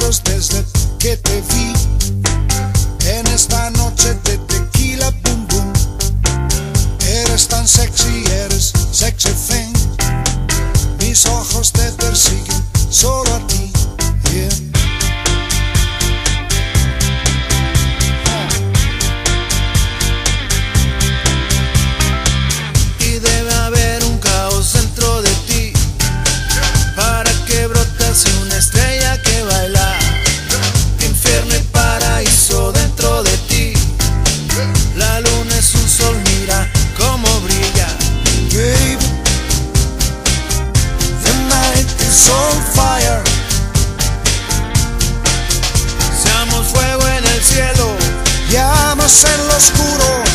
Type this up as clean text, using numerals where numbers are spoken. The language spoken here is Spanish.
ojos desde que te vi en esta noche de tequila, boom boom. Eres tan sexy, eres sexy thing. Mis ojos te persiguen solo a ti, yeah. Y debe haber un caos dentro de ti para que brotase una estrella que baila. Infierno y paraíso dentro de ti. La luna es un sol, mira cómo brilla. Baby, the night is on fire. Seamos fuego en el cielo, llamas en lo oscuro.